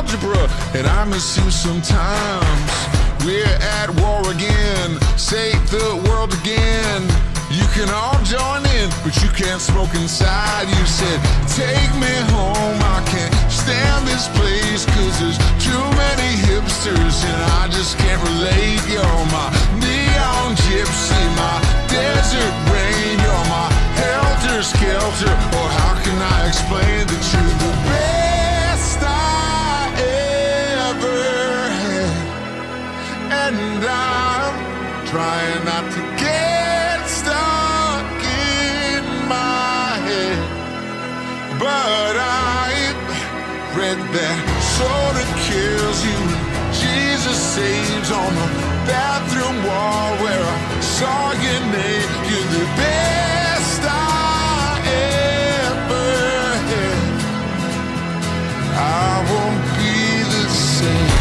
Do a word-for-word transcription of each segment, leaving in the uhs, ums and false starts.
algebra, and I miss you sometimes. We're at war again, save the world again. You can all join in, but you can't smoke inside. You said, take me home, I can't stand this place, cause there's too many hipsters and I just can't relate. You're my neon gypsy, my desert rain. You're my helter-skelter, or how can I explain that you're the best I ever had? And I'm trying not to get stuck in my head, but I read that soda kills you, Jesus saves on the bathroom wall where I saw your name. You're the best I ever had. I won't be the same.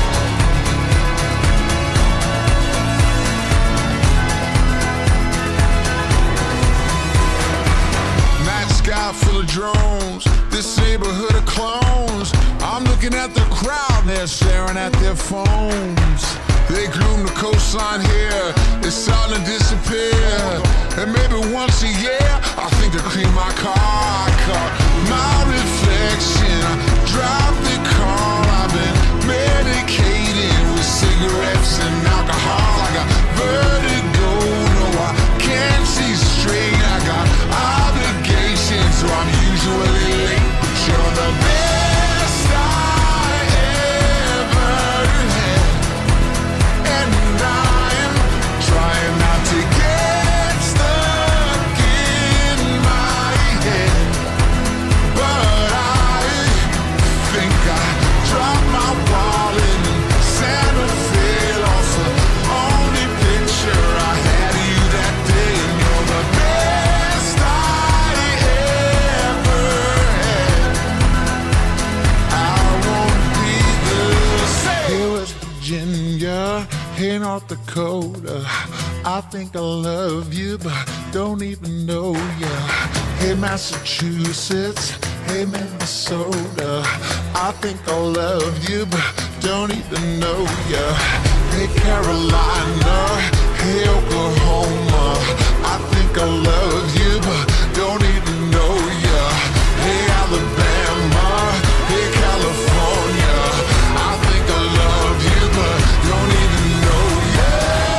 Sky full of drones, this neighborhood of clones. I'm looking at the crowd, they're staring at their phones. They gloom the coastline here, it's starting to disappear. And maybe once a year, I think to clean my car. I caught my reflection, I dropped the car. I've been medicated with cigarettes and alcohol. I got vertigo, no I can't see straight. I got obligations, so I'm usually late, but you're the best I ever had. And I'm trying not to get stuck in my head, but I think I dropped my wallet in Santa Fe. Lost the only picture I had of you that day, and you're the best I ever had. I won't be the same. Hey, West Virginia, hey, North Dakota, I think I love you, but don't even know ya. Hey, Massachusetts, hey, Minnesota, I think I love you, but don't even know ya. Hey, Carolina, hey, Oklahoma, I think I love you, but don't even know ya. Hey, Alabama, hey, California, I think I love you, but don't even know ya.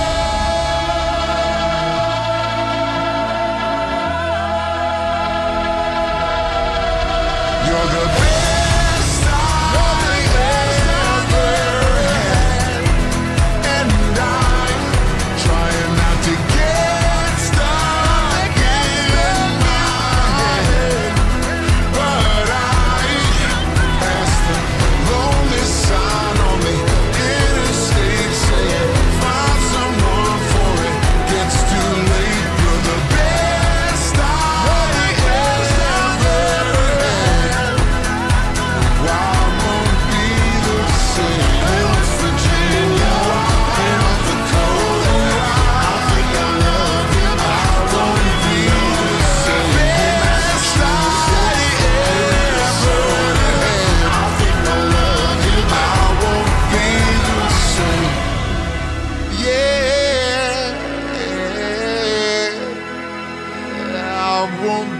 You're the best I ever had, and I'm trying not to get stuck in my head, but I passed the lonely sign on the interstate saying, find someone for it gets too late. You're the best I ever had. Why won't be the same? West Virginia, hey, North Dakota, I think I love you, I won't be the same. Best I ever had. I think I love you, I won't be the same. Yeah, I won't